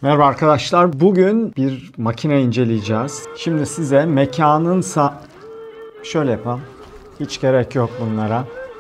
Merhaba arkadaşlar. Bugün bir makine inceleyeceğiz. Şimdi size mekanın şöyle yapalım. Hiç gerek yok bunlara.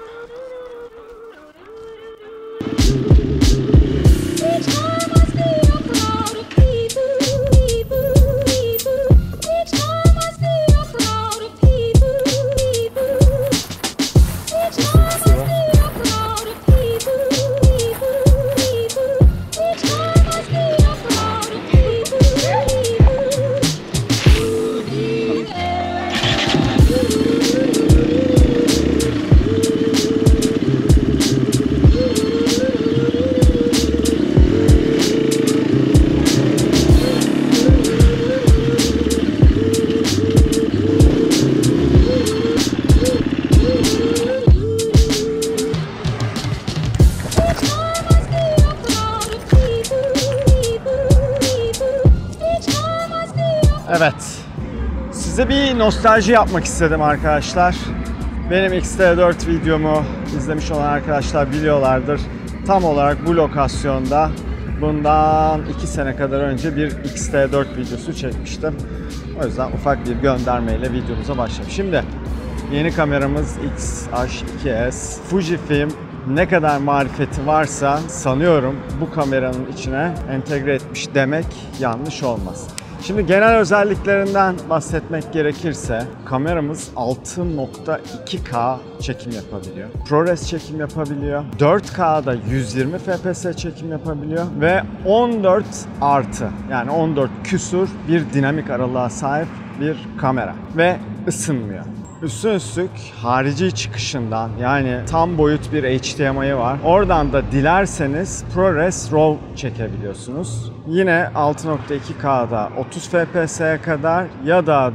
Evet, size bir nostalji yapmak istedim arkadaşlar. Benim XT4 videomu izlemiş olan arkadaşlar biliyorlardır. Tam olarak bu lokasyonda bundan 2 sene kadar önce bir XT4 videosu çekmiştim. O yüzden ufak bir göndermeyle videomuza başlayalım. Şimdi yeni kameramız X-H2S. Fujifilm ne kadar marifeti varsa sanıyorum bu kameranın içine entegre etmiş demek yanlış olmaz. Şimdi genel özelliklerinden bahsetmek gerekirse kameramız 6.2K çekim yapabiliyor. ProRes çekim yapabiliyor. 4K'da 120 FPS çekim yapabiliyor ve 14 artı yani 14 küsur bir dinamik aralığa sahip bir kamera ve ısınmıyor. Üstüne üstlük harici çıkışından yani tam boyut bir HDMI'yi var. Oradan da dilerseniz ProRes RAW çekebiliyorsunuz. Yine 6.2K'da 30 FPS'ye kadar ya da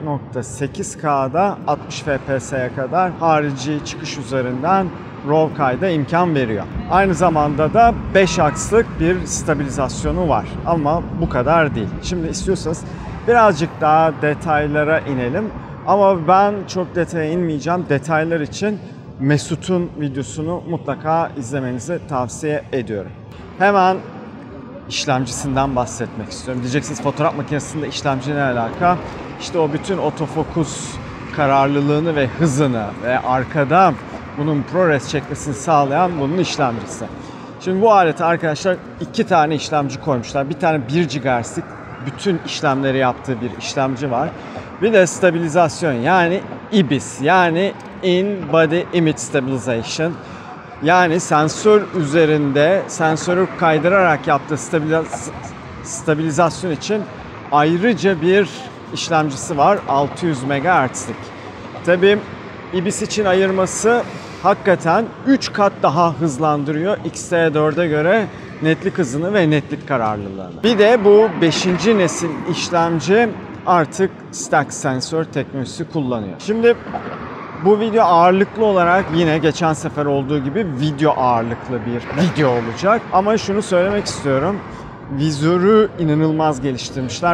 4.8K'da 60 FPS'ye kadar harici çıkış üzerinden RAW kayda imkan veriyor. Aynı zamanda da 5 akslık bir stabilizasyonu var ama bu kadar değil. Şimdi istiyorsanız birazcık daha detaylara inelim. Ama ben çok detaya inmeyeceğim. Detaylar için Mesut'un videosunu mutlaka izlemenizi tavsiye ediyorum. Hemen işlemcisinden bahsetmek istiyorum. Diyeceksiniz fotoğraf makinesinde işlemci ne alaka? İşte o bütün otofokus kararlılığını ve hızını ve arkada bunun ProRes çekmesini sağlayan bunun işlemcisi. Şimdi bu alete arkadaşlar 2 tane işlemci koymuşlar. Bir tane 1 GHz'lik bütün işlemleri yaptığı bir işlemci var. Bir de stabilizasyon yani IBIS yani In Body Image Stabilization. Yani sensör üzerinde sensörü kaydırarak yaptığı stabilizasyon için ayrıca bir işlemcisi var 600 MHz'lik. Tabii IBIS için ayırması hakikaten 3 kat daha hızlandırıyor XT4'e göre netlik hızını ve netlik kararlılığını. Bir de bu 5. nesil işlemci artık stack sensör teknolojisi kullanıyor. Şimdi bu video ağırlıklı olarak yine geçen sefer olduğu gibi video ağırlıklı bir video olacak. Ama şunu söylemek istiyorum. Vizörü inanılmaz geliştirmişler.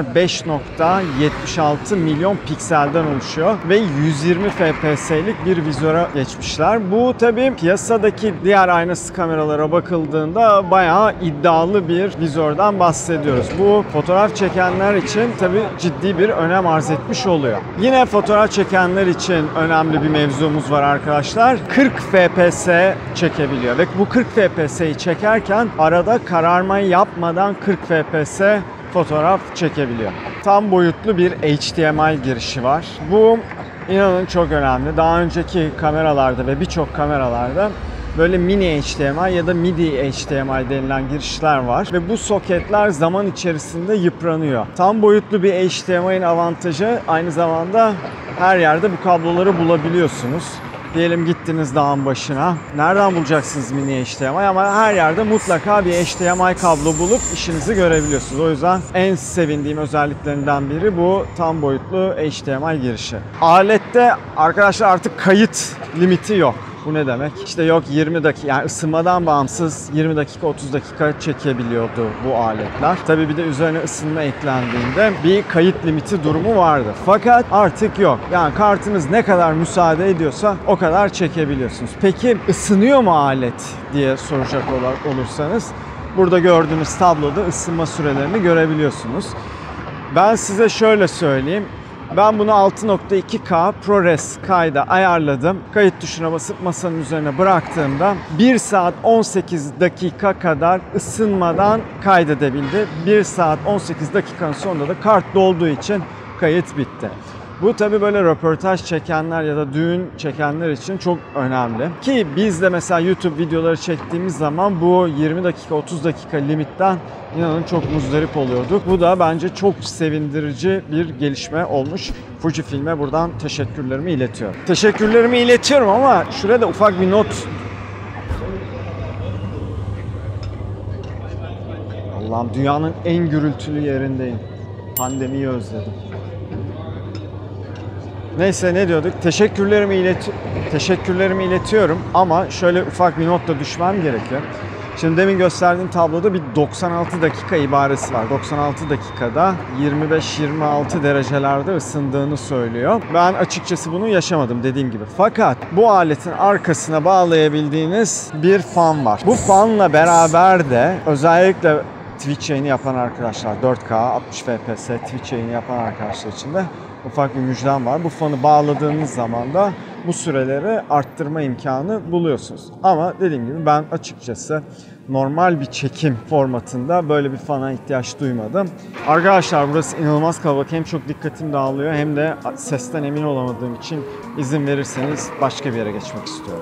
5.76 milyon pikselden oluşuyor ve 120 FPS'lik bir vizöre geçmişler. Bu tabii piyasadaki diğer aynası kameralara bakıldığında bayağı iddialı bir vizörden bahsediyoruz. Bu fotoğraf çekenler için tabii ciddi bir önem arz etmiş oluyor. Yine fotoğraf çekenler için önemli bir mevzumuz var arkadaşlar. 40 FPS çekebiliyor ve bu 40 FPS'yi çekerken arada kararma yapmadan 40 FPS fotoğraf çekebiliyor. Tam boyutlu bir HDMI girişi var. Bu inanın çok önemli. Daha önceki kameralarda ve birçok kameralarda böyle mini HDMI ya da MIDI HDMI denilen girişler var ve bu soketler zaman içerisinde yıpranıyor. Tam boyutlu bir HDMI'nin avantajı aynı zamanda her yerde bu kabloları bulabiliyorsunuz. Diyelim gittiniz dağın başına. Nereden bulacaksınız mini HDMI ama her yerde mutlaka bir HDMI kablo bulup işinizi görebiliyorsunuz. O yüzden en sevindiğim özelliklerinden biri bu tam boyutlu HDMI girişi. Alette arkadaşlar artık kayıt limiti yok. Bu ne demek? İşte yok 20 dakika yani ısınmadan bağımsız 20 dakika 30 dakika çekebiliyordu bu aletler. Tabii bir de üzerine ısınma eklendiğinde bir kayıt limiti durumu vardı. Fakat artık yok. Yani kartınız ne kadar müsaade ediyorsa o kadar çekebiliyorsunuz. Peki ısınıyor mu alet diye soracak olursanız burada gördüğünüz tabloda ısınma sürelerini görebiliyorsunuz. Ben size şöyle söyleyeyim. Ben bunu 6.2K ProRes kayda ayarladım. Kayıt tuşuna basıp masanın üzerine bıraktığımda 1 saat 18 dakika kadar ısınmadan kaydedebildi. 1 saat 18 dakikanın sonunda da kart dolduğu için kayıt bitti. Bu tabii böyle röportaj çekenler ya da düğün çekenler için çok önemli. Ki biz de mesela YouTube videoları çektiğimiz zaman bu 20 dakika 30 dakika limitten inanın çok muzdarip oluyorduk. Bu da bence çok sevindirici bir gelişme olmuş. Fujifilm'e buradan teşekkürlerimi iletiyorum. Teşekkürlerimi iletiyorum ama şuraya da ufak bir not. Allah'ım, dünyanın en gürültülü yerindeyim. Pandemiyi özledim. Neyse, ne diyorduk? Teşekkürlerimi iletiyorum ama şöyle ufak bir notla düşmem gerekiyor. Şimdi demin gösterdiğim tabloda bir 96 dakika ibaresi var. 96 dakikada 25-26 derecelerde ısındığını söylüyor. Ben açıkçası bunu yaşamadım dediğim gibi. Fakat bu aletin arkasına bağlayabildiğiniz bir fan var. Bu fanla beraber de özellikle Twitch yayını yapan arkadaşlar, 4K 60 FPS Twitch yayını yapan arkadaşlar için de ufak bir müjdem var. Bu fanı bağladığınız zaman da bu süreleri arttırma imkanı buluyorsunuz. Ama dediğim gibi ben açıkçası normal bir çekim formatında böyle bir fana ihtiyaç duymadım. Arkadaşlar, burası inanılmaz kalabalık. Hem çok dikkatim dağılıyor hem de sesten emin olamadığım için izin verirseniz başka bir yere geçmek istiyorum.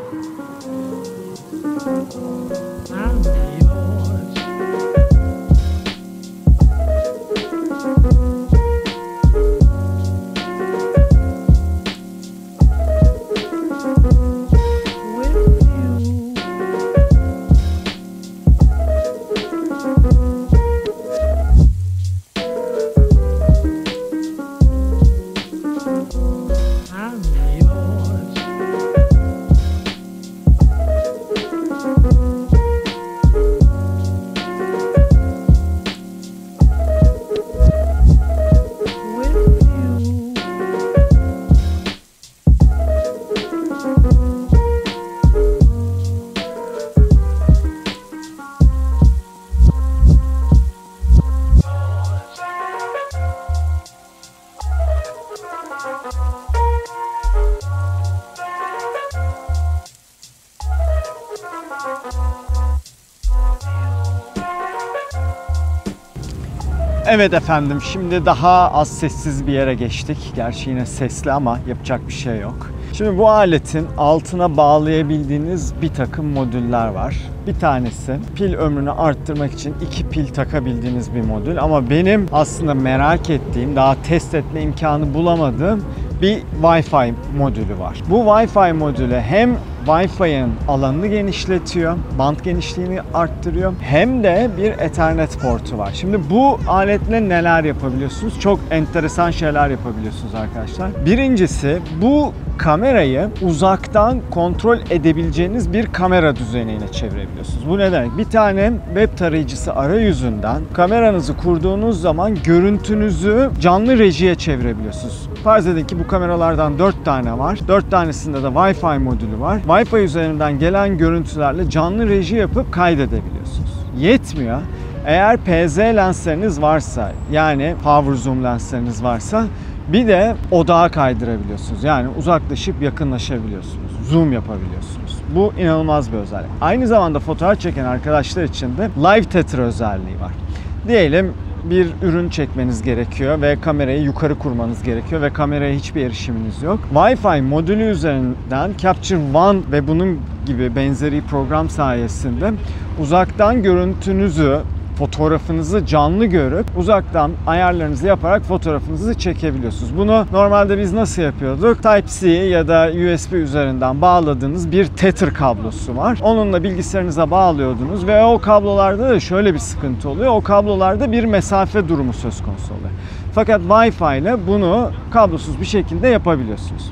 Evet efendim, şimdi daha az sessiz bir yere geçtik. Gerçi yine sesli ama yapacak bir şey yok. Şimdi bu aletin altına bağlayabildiğiniz bir takım modüller var. Bir tanesi pil ömrünü arttırmak için 2 pil takabildiğiniz bir modül. Ama benim aslında merak ettiğim, daha test etme imkanı bulamadığım bir Wi-Fi modülü var. Bu Wi-Fi modülü hem Wi-Fi'nin alanını genişletiyor, band genişliğini arttırıyor, hem de bir Ethernet portu var. Şimdi bu aletle neler yapabiliyorsunuz? Çok enteresan şeyler yapabiliyorsunuz arkadaşlar. Birincisi, bu kamerayı uzaktan kontrol edebileceğiniz bir kamera düzenine çevirebiliyorsunuz. Bu ne demek? Bir tane web tarayıcısı arayüzünden kameranızı kurduğunuz zaman görüntünüzü canlı rejiye çevirebiliyorsunuz. Farz edin ki bu kameralardan 4 tane var. 4 tanesinde de Wi-Fi modülü var. Wi-Fi üzerinden gelen görüntülerle canlı reji yapıp kaydedebiliyorsunuz. Yetmiyor. Eğer PZ lensleriniz varsa, yani power zoom lensleriniz varsa, bir de odağa kaydırabiliyorsunuz. Yani uzaklaşıp yakınlaşabiliyorsunuz. Zoom yapabiliyorsunuz. Bu inanılmaz bir özellik. Aynı zamanda fotoğraf çeken arkadaşlar için de live tether özelliği var. Diyelim bir ürün çekmeniz gerekiyor ve kamerayı yukarı kurmanız gerekiyor ve kameraya hiçbir erişiminiz yok. Wi-Fi modülü üzerinden Capture One ve bunun gibi benzeri program sayesinde uzaktan görüntünüzü, fotoğrafınızı canlı görüp uzaktan ayarlarınızı yaparak fotoğrafınızı çekebiliyorsunuz. Bunu normalde biz nasıl yapıyorduk? Type-C ya da USB üzerinden bağladığınız bir tether kablosu var. Onunla bilgisayarınıza bağlıyordunuz ve o kablolarda da şöyle bir sıkıntı oluyor. O kablolarda bir mesafe durumu söz konusu oluyor. Fakat Wi-Fi ile bunu kablosuz bir şekilde yapabiliyorsunuz.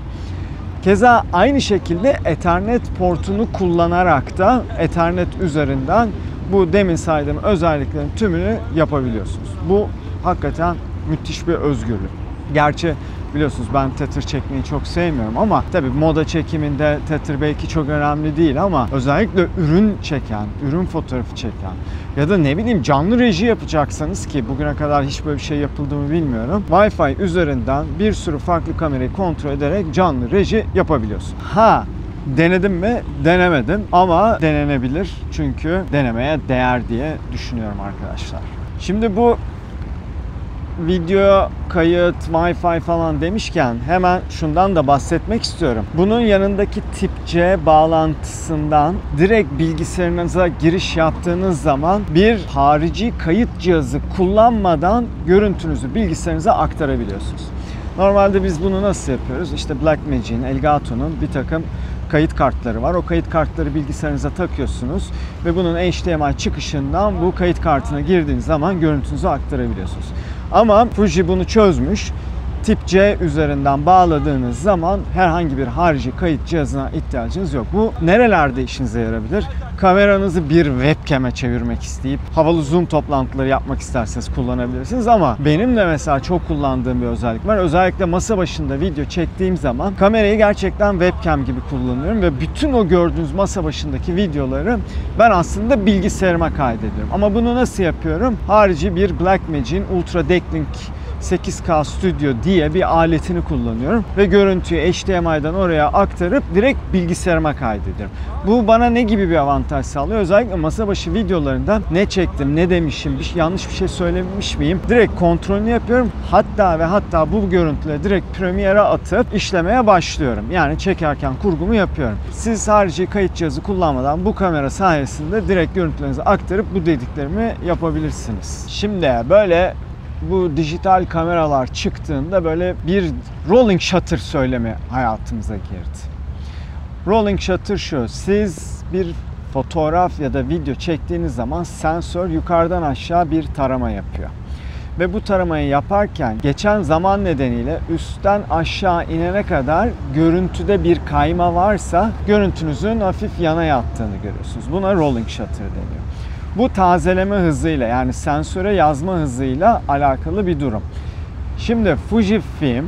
Keza aynı şekilde Ethernet portunu kullanarak da Ethernet üzerinden bu demin saydığım özelliklerin tümünü yapabiliyorsunuz. Bu hakikaten müthiş bir özgürlük. Gerçi Biliyorsunuz ben tether çekmeyi çok sevmiyorum ama tabii moda çekiminde tether belki çok önemli değil ama özellikle ürün çeken, ürün fotoğrafı çeken ya da ne bileyim canlı reji yapacaksanız, ki bugüne kadar hiç böyle bir şey yapıldığını bilmiyorum, Wi-Fi üzerinden bir sürü farklı kamerayı kontrol ederek canlı reji yapabiliyorsun. Denedim mi? Denemedim ama denenebilir çünkü denemeye değer diye düşünüyorum arkadaşlar. Şimdi bu video kayıt, Wi-Fi falan demişken hemen şundan da bahsetmek istiyorum. Bunun yanındaki tip C bağlantısından direkt bilgisayarınıza giriş yaptığınız zaman bir harici kayıt cihazı kullanmadan görüntünüzü bilgisayarınıza aktarabiliyorsunuz. Normalde biz bunu nasıl yapıyoruz? İşte Blackmagic'in, Elgato'nun bir takım kayıt kartları var. O kayıt kartları bilgisayarınıza takıyorsunuz ve bunun HDMI çıkışından bu kayıt kartına girdiğiniz zaman görüntünüzü aktarabiliyorsunuz. Ama Fuji bunu çözmüş. Tip C üzerinden bağladığınız zaman herhangi bir harici kayıt cihazına ihtiyacınız yok. Bu nerelerde işinize yarabilir? Kameranızı bir webcam'e çevirmek isteyip havalı Zoom toplantıları yapmak isterseniz kullanabilirsiniz ama benim de mesela çok kullandığım bir özellik var. Özellikle masa başında video çektiğim zaman kamerayı gerçekten webcam gibi kullanıyorum ve bütün o gördüğünüz masa başındaki videoları ben aslında bilgisayarıma kaydediyorum. Ama bunu nasıl yapıyorum? Harici bir Blackmagic'in Ultra Decklink 8K Studio diye bir aletini kullanıyorum ve görüntüyü HDMI'den oraya aktarıp direkt bilgisayarıma kaydediyorum. Bu bana ne gibi bir avantaj sağlıyor? Özellikle masa başı videolarında ne çektim, ne demişim, yanlış bir şey söylemiş miyim? Direkt kontrolünü yapıyorum. Hatta bu görüntüleri direkt Premiere'e atıp işlemeye başlıyorum. Yani çekerken kurgumu yapıyorum. Siz harici kayıt cihazı kullanmadan bu kamera sayesinde direkt görüntülerinizi aktarıp bu dediklerimi yapabilirsiniz. Şimdi böyle bu dijital kameralar çıktığında böyle bir rolling shutter söylemi hayatımıza girdi. Rolling shutter şu: siz bir fotoğraf ya da video çektiğiniz zaman sensör yukarıdan aşağı bir tarama yapıyor. Ve bu taramayı yaparken geçen zaman nedeniyle üstten aşağı inene kadar görüntüde bir kayma varsa görüntünüzün hafif yana yattığını görüyorsunuz. Buna rolling shutter deniyor. Bu tazeleme hızıyla, yani sensöre yazma hızıyla alakalı bir durum. Şimdi Fujifilm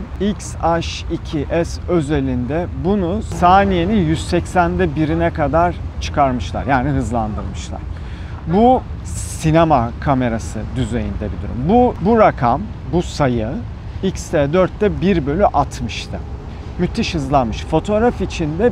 X-H2S özelinde bunu saniyenin 180'de 1'ine kadar çıkarmışlar. Yani hızlandırmışlar. Bu sinema kamerası düzeyinde bir durum. Bu rakam, bu sayı X-T4'te 1/60'tı. Müthiş hızlanmış. Fotoğraf içinde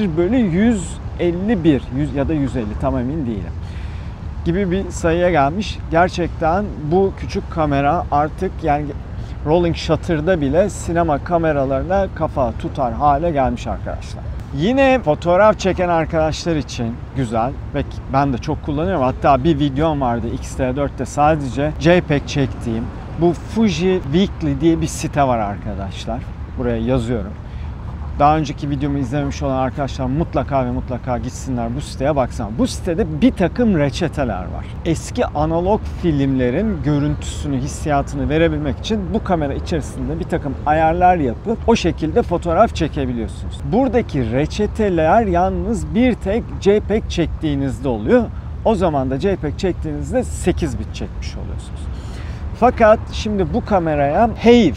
1/151 ya da 150, tam emin değilim gibi bir sayıya gelmiş. Gerçekten bu küçük kamera artık yani rolling shutter'da bile sinema kameralarına kafa tutar hale gelmiş arkadaşlar. Yine fotoğraf çeken arkadaşlar için güzel ve ben de çok kullanıyorum. Hatta bir videom vardı X-T4'te sadece JPEG çektiğim. Bu Fuji Weekly diye bir site var arkadaşlar. Buraya yazıyorum. Daha önceki videomu izlememiş olan arkadaşlar mutlaka ve mutlaka gitsinler bu siteye baksınlar. Bu sitede bir takım reçeteler var. Eski analog filmlerin görüntüsünü, hissiyatını verebilmek için bu kamera içerisinde bir takım ayarlar yapıp o şekilde fotoğraf çekebiliyorsunuz. Buradaki reçeteler yalnız bir tek JPEG çektiğinizde oluyor. O zaman da JPEG çektiğinizde 8 bit çekmiş oluyorsunuz. Fakat şimdi bu kameraya HEIF,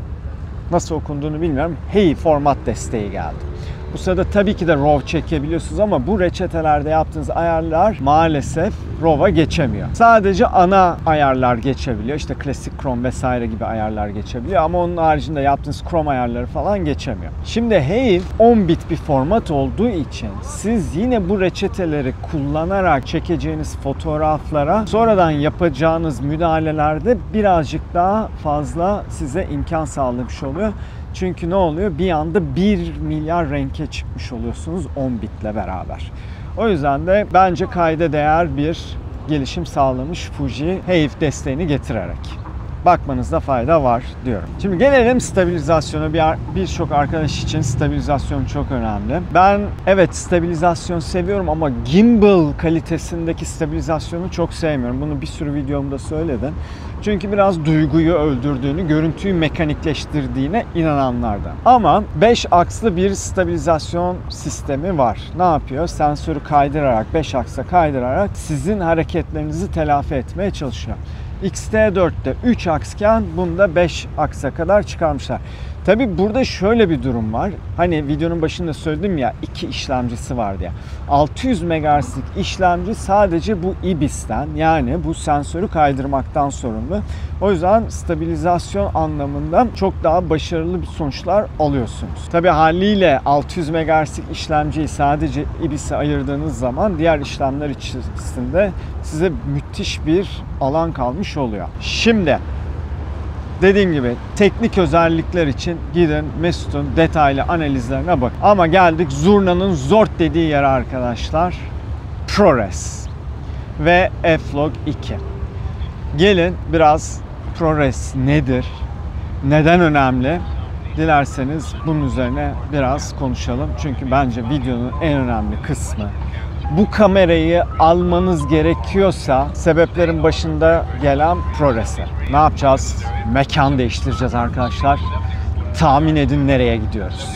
nasıl okunduğunu bilmiyorum, HEIF format desteği geldi. Bu sırada tabii ki de RAW çekebiliyorsunuz ama bu reçetelerde yaptığınız ayarlar maalesef RAW'a geçemiyor. Sadece ana ayarlar geçebiliyor. İşte klasik Chrome vesaire gibi ayarlar geçebiliyor ama onun haricinde yaptığınız Chrome ayarları falan geçemiyor. Şimdi HEIF 10 bit bir format olduğu için siz yine bu reçeteleri kullanarak çekeceğiniz fotoğraflara sonradan yapacağınız müdahalelerde birazcık daha fazla size imkan sağlamış oluyor. Çünkü ne oluyor? Bir anda 1 milyar renke çıkmış oluyorsunuz 10 bitle beraber. O yüzden de bence kayda değer bir gelişim sağlamış Fuji HEIF desteğini getirerek. Bakmanızda fayda var diyorum. Şimdi gelelim stabilizasyona. Birçok arkadaş için stabilizasyon çok önemli. Ben evet stabilizasyon seviyorum ama gimbal kalitesindeki stabilizasyonu çok sevmiyorum. Bunu bir sürü videomda söyledim. Çünkü biraz duyguyu öldürdüğünü, görüntüyü mekanikleştirdiğine inananlardan. Ama 5 akslı bir stabilizasyon sistemi var. Ne yapıyor? Sensörü kaydırarak, 5 aksa kaydırarak sizin hareketlerinizi telafi etmeye çalışıyor. X-T4'te 3 aksken bunda 5 aksa kadar çıkarmışlar. Tabi burada şöyle bir durum var. Hani videonun başında söyledim ya, 2 işlemcisi var diye. 600 MHz'lik işlemci sadece bu IBIS'ten, yani bu sensörü kaydırmaktan sorumlu. O yüzden stabilizasyon anlamında çok daha başarılı bir sonuçlar alıyorsunuz. Tabi haliyle 600 MHz'lik işlemciyi sadece IBIS'e ayırdığınız zaman diğer işlemler içerisinde size müthiş bir alan kalmış oluyor. Şimdi dediğim gibi teknik özellikler için gidin Mesut'un detaylı analizlerine bak. Ama geldik zurnanın zort dediği yere arkadaşlar. ProRes ve F-Log 2. Gelin biraz ProRes nedir? Neden önemli? Dilerseniz bunun üzerine biraz konuşalım. Çünkü bence videonun en önemli kısmı. Bu kamerayı almanız gerekiyorsa sebeplerin başında gelen ProRes'e. Ne yapacağız? Mekan değiştireceğiz arkadaşlar. Tahmin edin nereye gidiyoruz?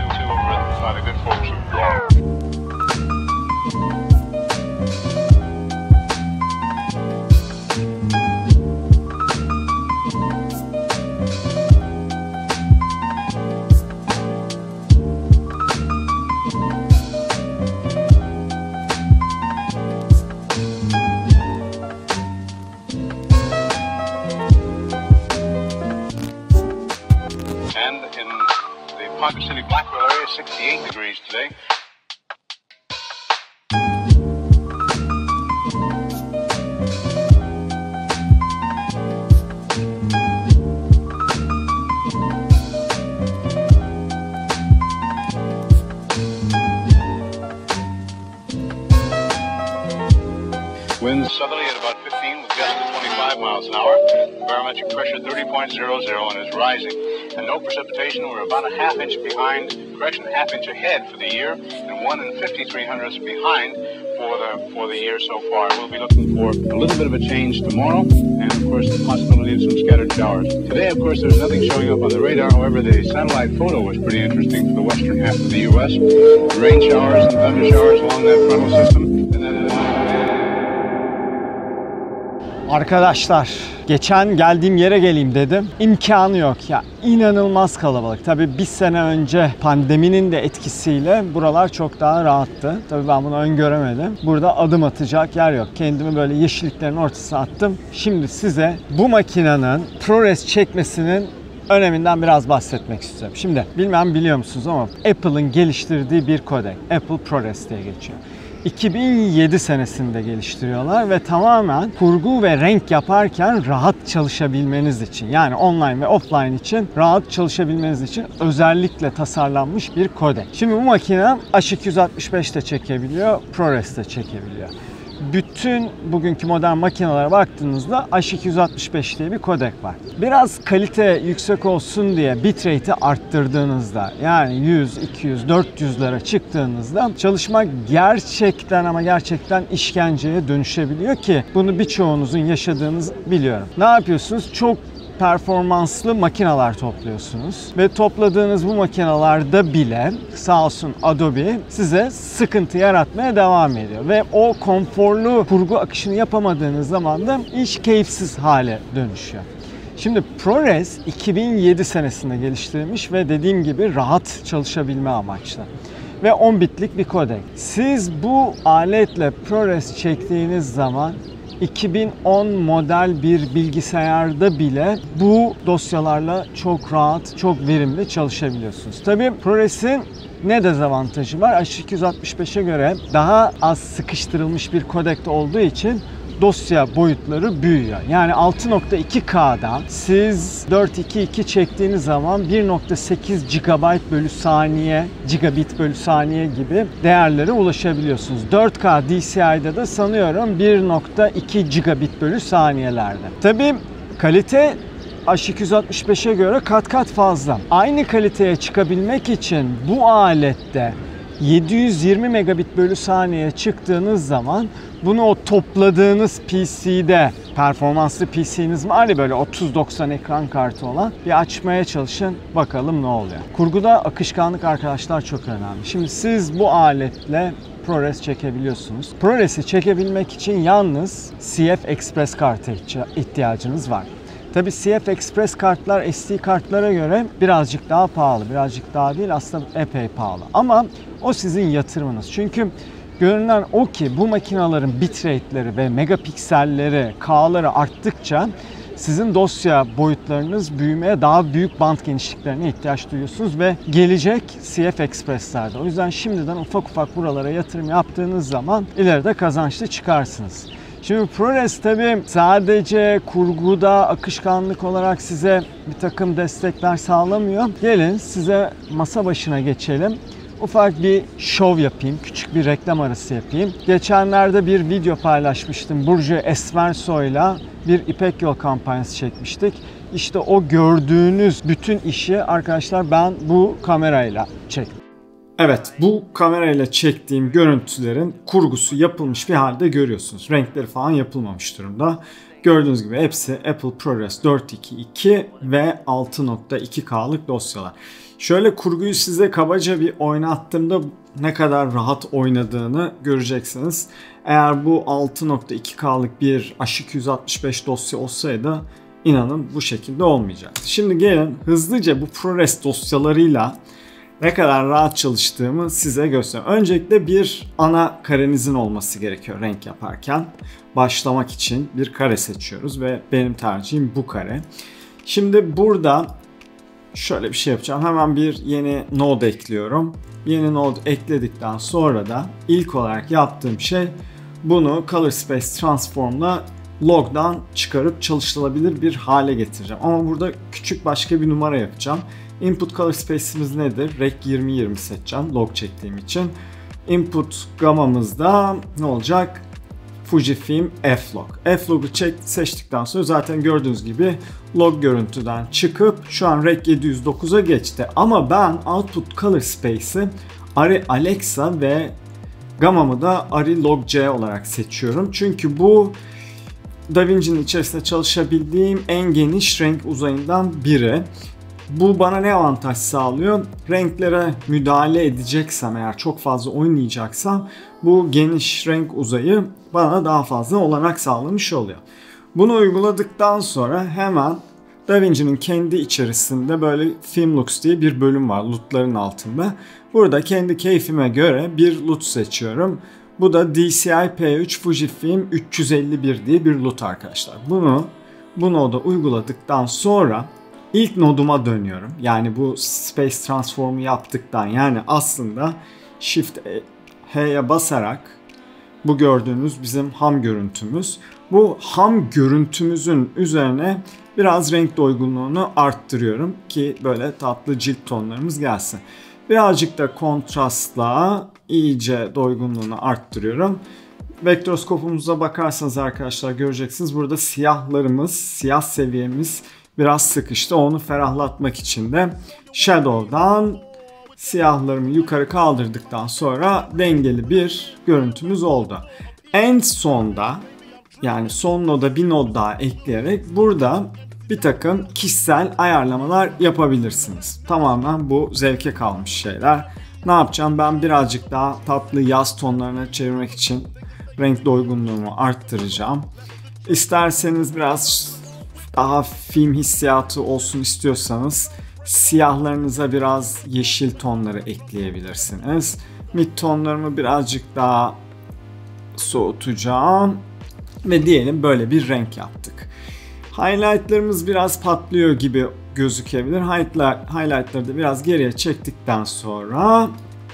Parker City, Blackwell area, 68 degrees today. Winds southerly at about 15 with gusts of 25 miles an hour. Barometric pressure 30.00 and is rising. And no precipitation. We're about a half inch behind, correction, half inch ahead for the year, and 1 5300ths behind for the year so far. We'll be looking for a little bit of a change tomorrow, and of course the possibility of some scattered showers. Today, of course, there's nothing showing up on the radar. However, the satellite photo was pretty interesting for the western half of the U.S. Rain showers and thunder showers along that frontal system, and then Arkadaşlar, geçen geldiğim yere geleyim dedim. İmkanı yok ya. İnanılmaz kalabalık. Tabii bir sene önce pandeminin de etkisiyle buralar çok daha rahattı. Tabii ben bunu öngöremedim. Burada adım atacak yer yok. Kendimi böyle yeşilliklerin ortasına attım. Şimdi size bu makinenin ProRes çekmesinin öneminden biraz bahsetmek istiyorum. Şimdi bilmem biliyor musunuz ama Apple'ın geliştirdiği bir kodek. Apple ProRes diye geçiyor. 2007 senesinde geliştiriyorlar ve tamamen kurgu ve renk yaparken rahat çalışabilmeniz için, yani online ve offline için rahat çalışabilmeniz için özellikle tasarlanmış bir kodek. Şimdi bu makine H265 de çekebiliyor, ProRes de çekebiliyor. Bütün bugünkü modern makinelere baktığınızda H265 diye bir kodek var. Biraz kalite yüksek olsun diye bitrate'i arttırdığınızda, yani 100, 200, 400'lere çıktığınızda çalışma gerçekten ama gerçekten işkenceye dönüşebiliyor ki bunu birçoğunuzun yaşadığınızı biliyorum. Ne yapıyorsunuz? Çok performanslı makineler topluyorsunuz ve topladığınız bu makinalarda bile sağ olsun Adobe size sıkıntı yaratmaya devam ediyor ve o konforlu kurgu akışını yapamadığınız zaman da iş keyifsiz hale dönüşüyor. Şimdi ProRes 2007 senesinde geliştirilmiş ve dediğim gibi rahat çalışabilme amaçlı. Ve 10 bitlik bir kodek. Siz bu aletle ProRes çektiğiniz zaman 2010 model bir bilgisayarda bile bu dosyalarla çok rahat, çok verimli çalışabiliyorsunuz. Tabii ProRes'in ne dezavantajı var? H265'e göre daha az sıkıştırılmış bir kodekte olduğu için dosya boyutları büyüyor. Yani 6.2K'dan siz 422 çektiğiniz zaman 1.8 GB bölü saniye, gigabit bölü saniye gibi değerlere ulaşabiliyorsunuz. 4K DCI'de de sanıyorum 1.2 gigabit bölü saniyelerde. Tabii kalite H265'e göre kat kat fazla. Aynı kaliteye çıkabilmek için bu alette 720 megabit bölü saniye çıktığınız zaman bunu o topladığınız PC'de, performanslı PC'niz var ya böyle 3090 ekran kartı olan, bir açmaya çalışın bakalım ne oluyor. Kurguda akışkanlık arkadaşlar çok önemli. Şimdi siz bu aletle ProRes çekebiliyorsunuz. ProRes'i çekebilmek için yalnız CF Express kartı ihtiyacınız var. Tabii CF Express kartlar SD kartlara göre birazcık daha pahalı. Birazcık daha değil, aslında epey pahalı. Ama o sizin yatırımınız. Çünkü görünen o ki bu makinelerin bitrate'leri ve megapikselleri, K'ları arttıkça sizin dosya boyutlarınız büyümeye, daha büyük bant genişliklerine ihtiyaç duyuyorsunuz ve gelecek CF Express'lerde. O yüzden şimdiden ufak ufak buralara yatırım yaptığınız zaman ileride kazançlı çıkarsınız. Şimdi ProRes tabii sadece kurguda akışkanlık olarak size bir takım destekler sağlamıyor. Gelin size masa başına geçelim. Ufak bir şov yapayım, küçük bir reklam arası yapayım. Geçenlerde bir video paylaşmıştım. Burcu Esmersoy'la bir İpek Yol kampanyası çekmiştik. İşte o gördüğünüz bütün işi arkadaşlar ben bu kamerayla çektim. Evet, bu kamerayla çektiğim görüntülerin kurgusu yapılmış bir halde görüyorsunuz. Renkleri falan yapılmamış durumda. Gördüğünüz gibi hepsi Apple ProRes 422 ve 6.2K'lık dosyalar. Şöyle kurguyu size kabaca bir oynattığımda ne kadar rahat oynadığını göreceksiniz. Eğer bu 6.2K'lık bir H265 dosya olsaydı inanın bu şekilde olmayacaktı. Şimdi gelin hızlıca bu ProRes dosyalarıyla ne kadar rahat çalıştığımı size göstereyim. Öncelikle bir ana karenizin olması gerekiyor renk yaparken. Başlamak için bir kare seçiyoruz ve benim tercihim bu kare. Şimdi burada şöyle bir şey yapacağım. Hemen bir yeni node ekliyorum. Yeni node ekledikten sonra da ilk olarak yaptığım şey bunu Color Space Transform'la log'dan çıkarıp çalıştırılabilir bir hale getireceğim. Ama burada küçük başka bir numara yapacağım. Input Color Space'imiz nedir? Rec 2020 seçeceğim log çektiğim için. Input gammamızda ne olacak? Fujifilm F-Log. F-Log'u seçtikten sonra zaten gördüğünüz gibi log görüntüden çıkıp şu an Rec 709'a geçti. Ama ben Output Color Space'i Arri Alexa ve gammamı da Arri Log C olarak seçiyorum. Çünkü bu DaVinci'nin içerisinde çalışabildiğim en geniş renk uzayından biri. Bu bana ne avantaj sağlıyor? Renklere müdahale edeceksem, eğer çok fazla oynayacaksam bu geniş renk uzayı bana daha fazla olanak sağlamış oluyor. Bunu uyguladıktan sonra hemen DaVinci'nin kendi içerisinde böyle Filmlux diye bir bölüm var LUT'ların altında. Burada kendi keyfime göre bir LUT seçiyorum. Bu da DCI P3 Fujifilm 351 diye bir LUT arkadaşlar. Bu noda uyguladıktan sonra İlk noduma dönüyorum. Yani bu Space Transform'u yaptıktan, yani aslında Shift H'ye basarak bu gördüğünüz bizim ham görüntümüz. Bu ham görüntümüzün üzerine biraz renk doygunluğunu arttırıyorum ki böyle tatlı cilt tonlarımız gelsin. Birazcık da kontrastla iyice doygunluğunu arttırıyorum. Vektroskopumuza bakarsanız arkadaşlar göreceksiniz. Burada siyah seviyemiz biraz sıkıştı. Onu ferahlatmak için de Shadow'dan siyahlarımı yukarı kaldırdıktan sonra dengeli bir görüntümüz oldu. En sonda, yani son noda bir nod daha ekleyerek burada bir takım kişisel ayarlamalar yapabilirsiniz. Tamamen bu zevke kalmış şeyler. Ne yapacağım? Ben birazcık daha tatlı yaz tonlarına çevirmek için renk doygunluğumu arttıracağım. İsterseniz biraz daha film hissiyatı olsun istiyorsanız siyahlarınıza biraz yeşil tonları ekleyebilirsiniz. Mid tonlarımı birazcık daha soğutacağım ve diyelim böyle bir renk yaptık. Highlightlarımız biraz patlıyor gibi gözükebilir. Highlightları da biraz geriye çektikten sonra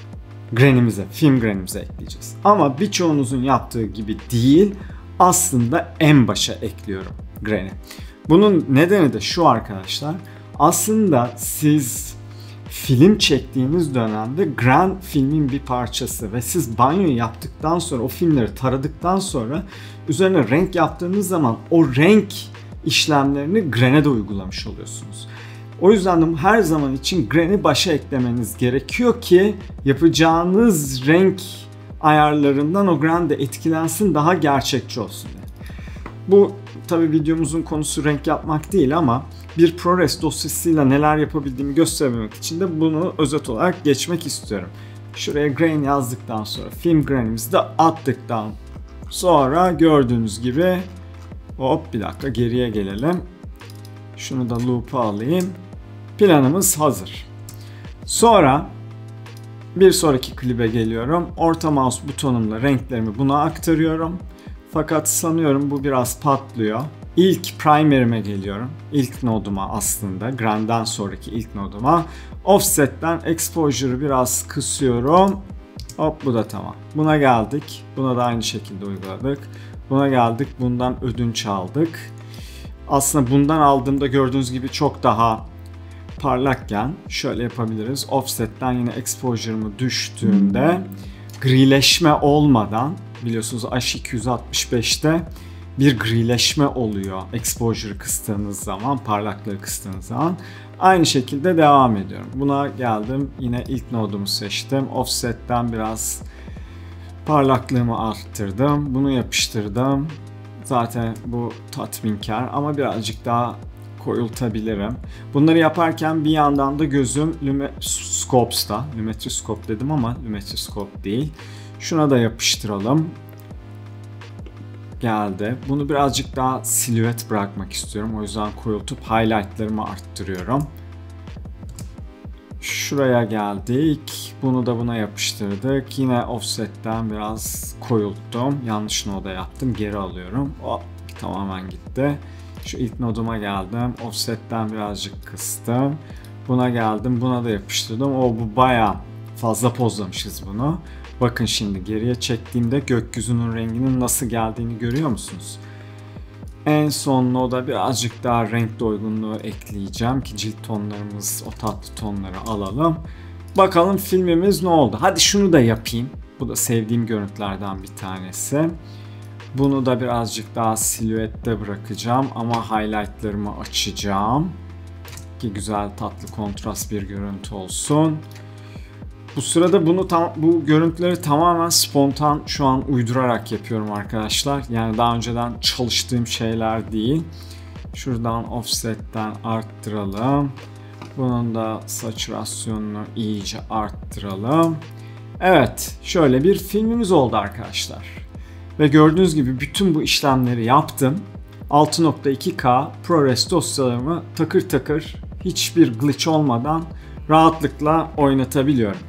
film grain'imize ekleyeceğiz. Ama birçoğunuzun yaptığı gibi değil, aslında en başa ekliyorum grain'i. Bunun nedeni de şu arkadaşlar. Aslında siz film çektiğiniz dönemde grain filmin bir parçası ve siz banyo yaptıktan sonra, o filmleri taradıktan sonra üzerine renk yaptığınız zaman o renk işlemlerini grain'e de uygulamış oluyorsunuz. O yüzden de her zaman için grain'i başa eklemeniz gerekiyor ki yapacağınız renk ayarlarından o grain de etkilensin, daha gerçekçi olsun. Bu tabi videomuzun konusu renk yapmak değil ama bir ProRes dosyasıyla neler yapabildiğimi göstermek için de bunu özet olarak geçmek istiyorum. Şuraya grain yazdıktan sonra film grain'imizi de attıktan sonra gördüğünüz gibi hop bir dakika geriye gelelim. Şunu da loop'a alayım. Planımız hazır. Sonra bir sonraki klibe geliyorum. Orta mouse butonumla renklerimi buna aktarıyorum. Fakat sanıyorum bu biraz patlıyor. İlk primary'me geliyorum. İlk noduma aslında. Grand'dan sonraki ilk noduma. Offset'ten exposure'ı biraz kısıyorum. Hop, bu da tamam. Buna geldik. Buna da aynı şekilde uyguladık. Buna geldik. Bundan ödünç aldık. Aslında bundan aldığımda gördüğünüz gibi çok daha parlakken şöyle yapabiliriz. Offset'ten yine exposure'ımı düştüğümde grileşme olmadan, biliyorsunuz H265'te bir grileşme oluyor exposure'ı kıstığınız zaman, parlaklığı kıstığınız zaman. Aynı şekilde devam ediyorum. Buna geldim. Yine ilk nodumu seçtim. Offset'ten biraz parlaklığımı arttırdım. Bunu yapıştırdım. Zaten bu tatminkar ama birazcık daha koyultabilirim. Bunları yaparken bir yandan da gözüm Lumetriscope'da. Lumetriscope dedim ama Lumetriscope değil. Şuna da yapıştıralım. Geldi. Bunu birazcık daha silüet bırakmak istiyorum. O yüzden koyultup highlightlarımı arttırıyorum. Şuraya geldik. Bunu da buna yapıştırdık. Yine offset'ten biraz koyulttum. Yanlış noda yaptım. Geri alıyorum. Hop, tamamen gitti. Şu ilk noduma geldim. Offset'ten birazcık kıstım. Buna geldim. Buna da yapıştırdım. Bu bayağı fazla pozlamışız bunu. Bakın şimdi geriye çektiğimde gökyüzünün renginin nasıl geldiğini görüyor musunuz? En son noda birazcık daha renk doygunluğu ekleyeceğim ki cilt tonlarımız, o tatlı tonları alalım. Bakalım filmimiz ne oldu? Hadi şunu da yapayım. Bu da sevdiğim görüntülerden bir tanesi. Bunu da birazcık daha silüette bırakacağım ama highlightlarımı açacağım ki güzel tatlı kontrast bir görüntü olsun. Bu sırada bu görüntüleri tamamen spontan şu an uydurarak yapıyorum arkadaşlar. Yani daha önceden çalıştığım şeyler değil. Şuradan offset'ten arttıralım. Bunun da satürasyonunu iyice arttıralım. Evet, şöyle bir filmimiz oldu arkadaşlar. Ve gördüğünüz gibi bütün bu işlemleri yaptım. 6.2K ProRes dosyalarımı takır takır hiçbir glitch olmadan rahatlıkla oynatabiliyorum.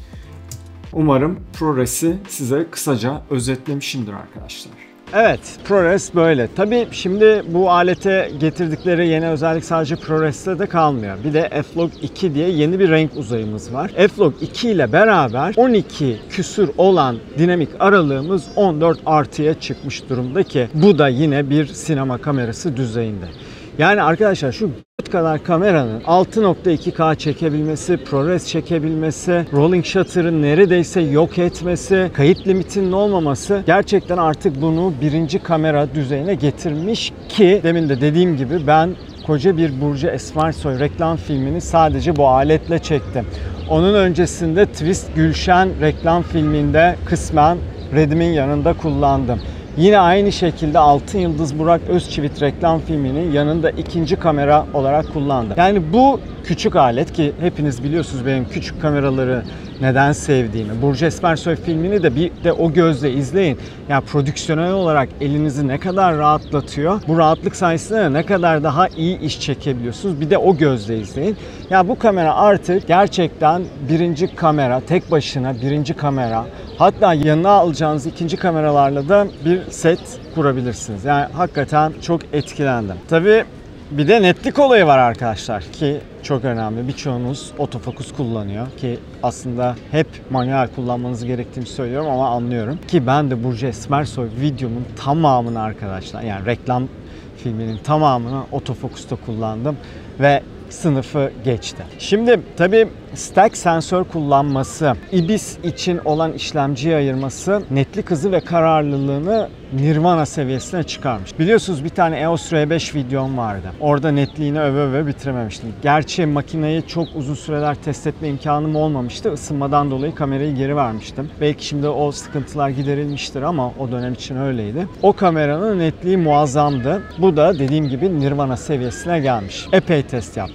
Umarım ProRes'i size kısaca özetlemişimdir arkadaşlar. Evet, ProRes böyle. Tabii şimdi bu alete getirdikleri yeni özellik sadece ProRes'te de kalmıyor. Bir de F-Log 2 diye yeni bir renk uzayımız var. F-Log 2 ile beraber 12 küsür olan dinamik aralığımız 14 artıya çıkmış durumda ki bu da yine bir sinema kamerası düzeyinde. Yani arkadaşlar şu kadar kameranın 6.2K çekebilmesi, ProRes çekebilmesi, rolling shutter'ın neredeyse yok etmesi, kayıt limitinin olmaması gerçekten artık bunu birinci kamera düzeyine getirmiş ki demin de dediğim gibi ben koca bir Burcu Esmersoy reklam filmini sadece bu aletle çektim. Onun öncesinde Twist Gülşen reklam filminde kısmen Redim'in yanında kullandım. Yine aynı şekilde Altın Yıldız Burak Özçivit reklam filminin yanında ikinci kamera olarak kullandım. Yani bu küçük alet ki hepiniz biliyorsunuz benim küçük kameraları neden sevdiğimi. Burcu Esmersoy filmini de bir de o gözle izleyin. Yani prodüksiyonel olarak elinizi ne kadar rahatlatıyor. Bu rahatlık sayesinde ne kadar daha iyi iş çekebiliyorsunuz. Bir de o gözle izleyin. Ya bu kamera artık gerçekten birinci kamera, tek başına birinci kamera. Hatta yanına alacağınız ikinci kameralarla da bir set kurabilirsiniz. Yani hakikaten çok etkilendim. Tabii bir de netlik olayı var arkadaşlar ki çok önemli. Birçoğunuz otofokus kullanıyor ki aslında hep manuel kullanmanız gerektiğini söylüyorum ama anlıyorum. Ki ben de Burcu Esmersoy videomun tamamını arkadaşlar yani reklam filminin tamamını otofokusta kullandım ve sınıfı geçti. Şimdi tabii stack sensör kullanması, IBIS için olan işlemciye ayırması netlik hızı ve kararlılığını Nirvana seviyesine çıkarmış. Biliyorsunuz bir tane EOS R5 videom vardı. Orada netliğini öve bitirememiştim. Gerçi makineyi çok uzun süreler test etme imkanım olmamıştı. Isınmadan dolayı kamerayı geri vermiştim. Belki şimdi o sıkıntılar giderilmiştir ama o dönem için öyleydi. O kameranın netliği muazzamdı. Bu da dediğim gibi Nirvana seviyesine gelmiş. Epey test yaptım.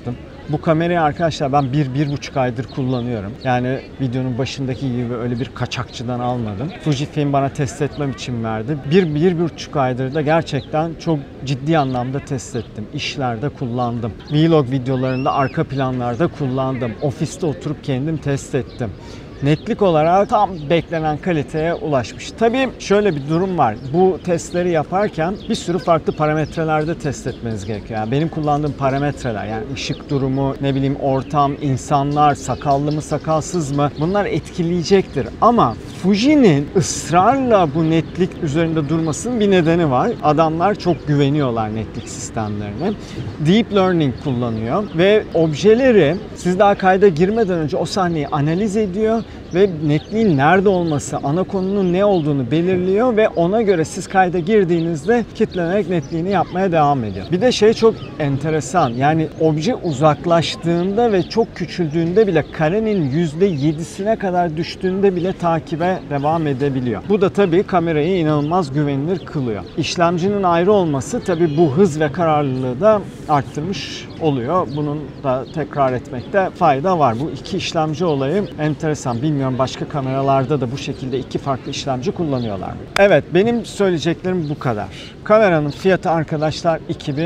Bu kamerayı arkadaşlar ben 1-1,5 aydır kullanıyorum. Yani videonun başındaki gibi öyle bir kaçakçıdan almadım. Fujifilm bana test etmem için verdi. 1-1,5 aydır da gerçekten çok ciddi anlamda test ettim. İşlerde kullandım. Vlog videolarında, arka planlarda kullandım. Ofiste oturup kendim test ettim. Netlik olarak tam beklenen kaliteye ulaşmış. Tabii şöyle bir durum var. Bu testleri yaparken bir sürü farklı parametrelerde test etmeniz gerekiyor. Yani benim kullandığım parametreler, yani ışık durumu, ne bileyim ortam, insanlar, sakallı mı sakalsız mı, bunlar etkileyecektir. Ama Fuji'nin ısrarla bu netlik üzerinde durmasının bir nedeni var. Adamlar çok güveniyorlar netlik sistemlerine. Deep Learning kullanıyor ve objeleri siz daha kayda girmeden önce o sahneyi analiz ediyor ve netliğin nerede olması, ana konunun ne olduğunu belirliyor ve ona göre siz kayda girdiğinizde kitlenerek netliğini yapmaya devam ediyor. Bir de şey çok enteresan, yani obje uzaklaştığında ve çok küçüldüğünde bile, karenin %7'sine kadar düştüğünde bile takibe devam edebiliyor. Bu da tabii kamerayı inanılmaz güvenilir kılıyor. İşlemcinin ayrı olması tabii bu hız ve kararlılığı da arttırmış oluyor. Bunun da tekrar etmekte fayda var. Bu iki işlemci olayı enteresan. Bilmiyorum başka kameralarda da bu şekilde iki farklı işlemci kullanıyorlar mı? Evet, benim söyleyeceklerim bu kadar. Kameranın fiyatı arkadaşlar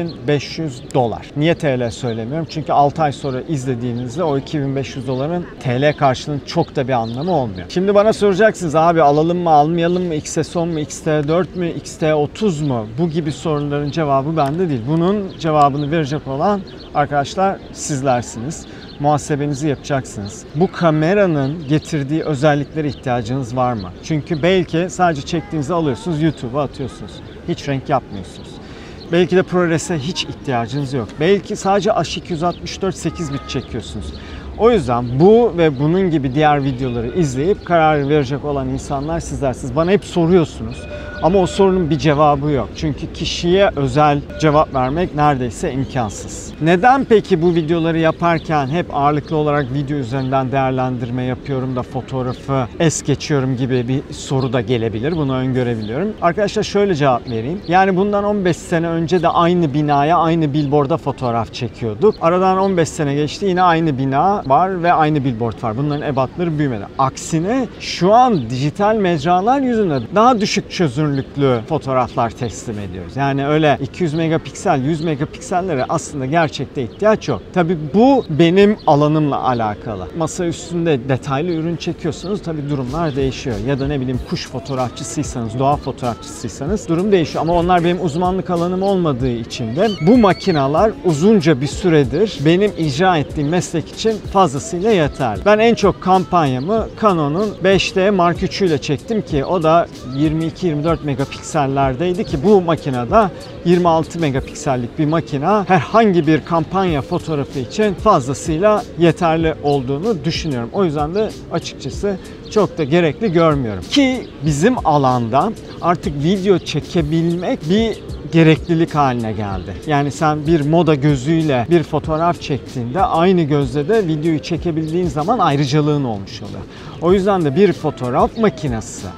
$2.500. Niye TL söylemiyorum? Çünkü 6 ay sonra izlediğinizde o $2.500'ın TL karşılığının çok da bir anlamı olmuyor. Şimdi bana soracaksınız, abi alalım mı almayalım mı, XS10 mu, XT4 mü, XT30 mu? Bu gibi soruların cevabı bende değil. Bunun cevabını verecek olan arkadaşlar sizlersiniz. Muhasebenizi yapacaksınız. Bu kameranın getirdiği özelliklere ihtiyacınız var mı? Çünkü belki sadece çektiğinizi alıyorsunuz, YouTube'a atıyorsunuz. Hiç renk yapmıyorsunuz. Belki de ProRes'e hiç ihtiyacınız yok. Belki sadece H264 8 bit çekiyorsunuz. O yüzden bu ve bunun gibi diğer videoları izleyip karar verecek olan insanlar sizlersiniz. Bana hep soruyorsunuz ama o sorunun bir cevabı yok. Çünkü kişiye özel cevap vermek neredeyse imkansız. Neden peki bu videoları yaparken hep ağırlıklı olarak video üzerinden değerlendirme yapıyorum da fotoğrafı es geçiyorum gibi bir soru da gelebilir. Bunu öngörebiliyorum. Arkadaşlar şöyle cevap vereyim. Yani bundan 15 sene önce de aynı binaya, aynı billboard'a fotoğraf çekiyorduk. Aradan 15 sene geçti, yine aynı bina var ve aynı billboard var. Bunların ebatları büyümedi. Aksine şu an dijital mecralar yüzünden daha düşük çözünürlüklü fotoğraflar teslim ediyoruz. Yani öyle 200 megapiksel, 100 megapiksellere aslında gerçekte ihtiyaç yok. Tabii bu benim alanımla alakalı. Masa üstünde detaylı ürün çekiyorsanız tabii durumlar değişiyor. Ya da ne bileyim kuş fotoğrafçısıysanız, doğa fotoğrafçısıysanız durum değişiyor. Ama onlar benim uzmanlık alanım olmadığı için de bu makineler uzunca bir süredir benim icra ettiğim meslek için fazlasıyla yeterli. Ben en çok kampanyamı Canon'un 5D Mark III ile çektim ki o da 22-24 megapiksellerdeydi ki bu makinede 26 megapiksellik bir makina herhangi bir kampanya fotoğrafı için fazlasıyla yeterli olduğunu düşünüyorum. O yüzden de açıkçası çok da gerekli görmüyorum. Ki bizim alanda artık video çekebilmek bir gereklilik haline geldi. Yani sen bir moda gözüyle bir fotoğraf çektiğinde aynı gözle de videoyu çekebildiğin zaman ayrıcalığın olmuş oluyor. O yüzden de bir fotoğraf makinesi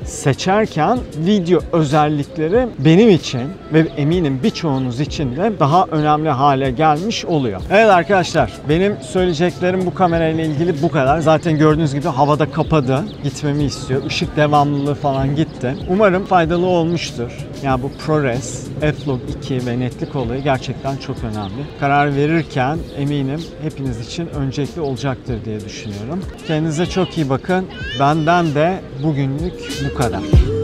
seçerken video özellikleri benim için ve eminim birçoğunuz için de daha önemli hale gelmiş oluyor. Evet arkadaşlar, benim söyleyeceklerim bu kamerayla ilgili bu kadar. Zaten gördüğünüz gibi havada kapadı. Gitmemi istiyor. Işık devamlılığı falan gitti. Umarım faydalı olmuştur. Yani bu ProRes, F-Log2 ve netlik olayı gerçekten çok önemli. Karar verirken eminim hepiniz için öncelikli olacaktır diye düşünüyorum. Kendinize çok iyi bakın. Benden de bugünlük bu kadar.